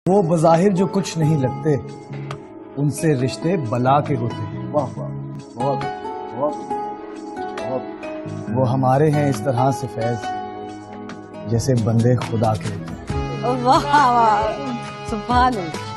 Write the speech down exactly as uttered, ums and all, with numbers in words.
वो बज़ाहिर जो कुछ नहीं लगते, उनसे रिश्ते बला के होते हैं। वाह वाह, बहुत बहुत बहुत। वो हमारे हैं इस तरह से फैज, जैसे बंदे खुदा के। वाह वाह, सुभान अल्लाह।